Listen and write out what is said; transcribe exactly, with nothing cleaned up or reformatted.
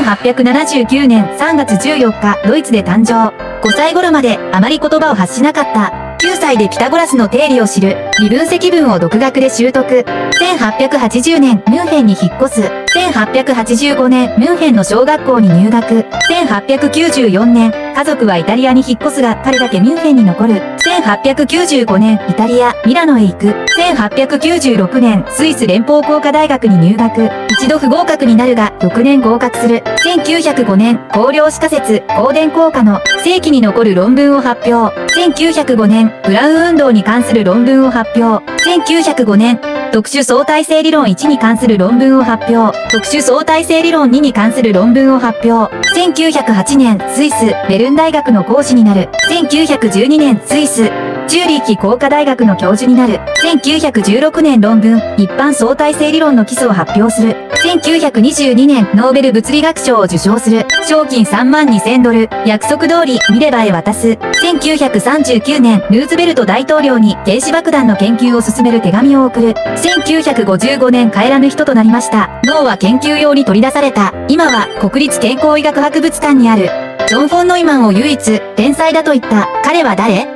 んはっぴゃくななじゅうきゅうねんさんがつじゅうよっか、ドイツで誕生。ごさい頃まであまり言葉を発しなかった。きゅうさいでピタゴラスの定理を知る。微分積分を独学で習得。せんはっぴゃくはちじゅうねん、ミュンヘンに引っ越す。せんはっぴゃくはちじゅうごねん、ミュンヘンの小学校に入学。せんはっぴゃくきゅうじゅうよねん、家族はイタリアに引っ越すが、彼だけミュンヘンに残る。せんはっぴゃくきゅうじゅうごねん、イタリア、ミラノへ行く。せんはっぴゃくきゅうじゅうろくねん、スイス連邦工科大学に入学。一度不合格になるが、翌年合格する。せんきゅうひゃくごねん、光量子仮説、光電効果の世紀に残る論文を発表。せんきゅうひゃくごねん、ブラウン運動に関する論文を発表。せんきゅうひゃくごねん、特殊相対性理論いちに関する論文を発表。特殊相対性理論にに関する論文を発表。せんきゅうひゃくはちねん、スイス、ベルン大学の講師になる。せんきゅうひゃくじゅうにねん、スイス、チューリッヒ工科大学の教授になる。せんきゅうひゃくじゅうろくねん論文、一般相対性理論の基礎を発表する。せんきゅうひゃくにじゅうにねん、ノーベル物理学賞を受賞する。賞金さんまんにせんドル、約束通り、ミレバへ渡す。せんきゅうひゃくさんじゅうきゅうねん、ルーズベルト大統領に原子爆弾の研究を進める手紙を送る。せんきゅうひゃくごじゅうごねん、帰らぬ人となりました。脳は研究用に取り出された。今は国立健康医学博物館にある。ジョン・フォン・ノイマンを唯一、天才だと言った。彼は誰？